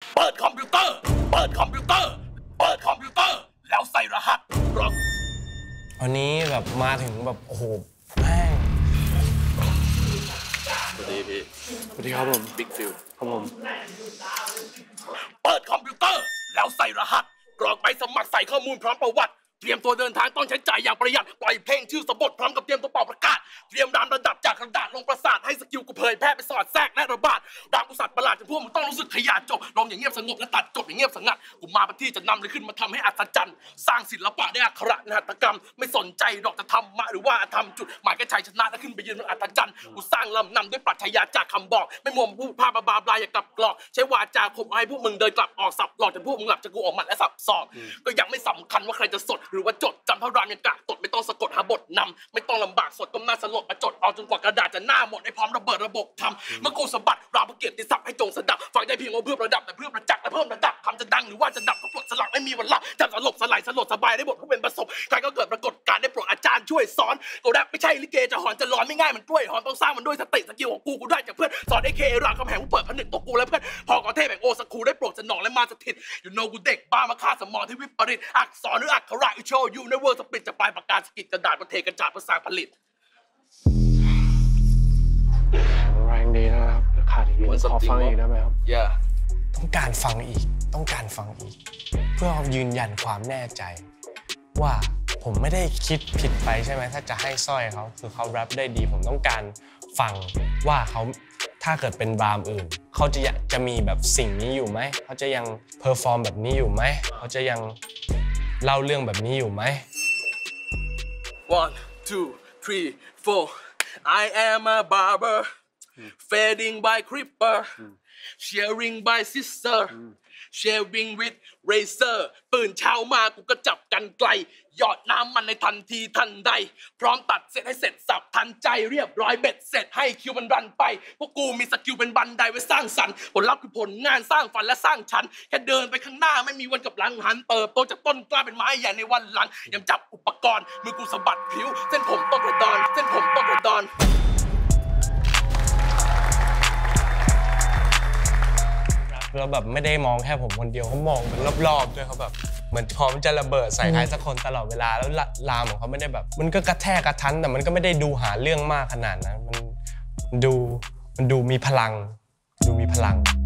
เปิดคอมพิวเตอร์เปิดคอมพิวเตอร์เปิดคอมพิวเตอร์แล้วใส่รหัสกรอกวันนี้แบบมาถึงแบบโอ้โหแม่งสวัสดีพี่สวัสดีครับผมบิ๊กฟิลครับผมเปิดคอมพิวเตอร์แล้วใส่รหัสกรอกใบสมัครใส่ข้อมูลพร้อมประวัติเตรียมตัวเดินทางต้องใช้จ่ายอย่างประหยัดปล่อยเพลงชื่อสะบดพร้อมกับเตรียมตัวเป่าประกาศเตรียมรามระดับจากกระดาษลงประสาทให้สกิลกูเผยแพร่ไปสอดแทรกและระบาดดาวกุสัตว์ประหลาดจนพวกมึงต้องรู้สึกขยาดจบลงอย่างเงียบสงบและตัดจบอย่างเงียบสงัดกูมาประที่จะนำเลยขึ้นมาทำให้อัศจรรย์สร้างศิลปะได้อักขระนาฏกรรมไม่สนใจดอกจะทำมาหรือว่าทำจุดหมายแค่ชัยชนะและขึ้นไปยืนบนอัศจรรย์กูสร้างลำนำด้วยปรัชญาจากคำบอกไม่มัวพูดภาพบาบลายอย่ากลับกรอกใช้วาจาข่มให้พวกมึงเดินกลับออกสับหลอกจนพวกมึงหลับจะกูออกหมัดและสับสอกก็ยังไม่สำคัญว่าใครจะสดหรือว่าจดจำพระรามยังกะตดไม่ต้องสะกดหาบทนำไม่ต้องลำบากสดก้มหน้าสลดมาจดเอาจนกว่ากระดาษจะหน้าหมดให้พร้อมระเบิดระบบทำเมื่อกูสะบัดราวเกียรติศัพท์ให้จงสดับฟังได้เพียงว่าเพื่อประดับแต่เพื่อประจักษ์และเพิ่มระดับคำจะดังหรือว่าจะดับก็ปลดสลักไม่มีวันละจะสลบสลายสลดสบายได้หมดผู้เป็นประสบใครก็เกิดปรากฏการณ์ได้โปรดอาจารย์ช่วยสอนกูแรปไม่ใช่ลิเกจะหอนจะร้อนไม่ง่ายมันกล้วยหอนต้องสร้างมันด้วยสติสกิลของกูได้จากเพื่อนสอนไอ้เครามคำแหงกูเปิดผนึกตัวกูและเพื่อนพอกอเทพแห่งโอสคูได้โปรดสนองและมาสถิตอยู่โนกูเด็กบ้ามาฆ่าสมองที่วิปริตอักษรหรืออักขระอิโชยูในเวิร์สปิดจะปลายปากกาสกิดกระดาษมันเทกระจาดภาษาผลิตแรงดีนะครับขาดอีกขอฟังอีกได้ไหมครับต้องการฟังอีกเพื่อยืนยันความแน่ใจว่าผมไม่ได้คิดผิดไปใช่ไหมถ้าจะให้สร้อยเขาคือเขาแรปได้ดีผมต้องการฟังว่าเขาถ้าเกิดเป็นบรามอื่นเขาจะมีแบบสิ่งนี้อยู่ไหมเขาจะยังเพอร์ฟอร์มแบบนี้อยู่ไหมเขาจะยังเล่าเรื่องแบบนี้อยู่ไหม 1 2 3 4 I am a barber fading by creeper sharing by sister shaving with razor ตื่นเช้ามากูก็จับกันไกลหยอดน้ำมันในทันทีทันใดพร้อมตัดเสร็จให้เสร็จสับทันใจเรียบร้อยเบ็ดเสร็จให้คิวมันรันไปพวกกูมีสกิลเป็นบันไดไว้สร้างสรรค์ผลลัพธ์คือผลงานสร้างฝันและสร้างชั้นแค่เดินไปข้างหน้าไม่มีวันกลับหลังหันเติบโตจากต้นกล้าเป็นไม้ใหญ่ในวันหลังยังจับอุปกรณ์มือกูสะบัดผิวเส้นผมต้องกระดอนเส้นผมต้องกระดอนแล้วแบบไม่ได้มองแค่ผมคนเดียวเขามองเป็นรอบๆด้วยเขาแบบเหมือนพร้อมจะระเบิดใส่ใครสักคนตลอดเวลาแล้วลามของเขาไม่ได้แบบมันก็กระแทกกระทันแต่มันก็ไม่ได้ดูหาเรื่องมากขนาดนั้นมันดูมีพลัง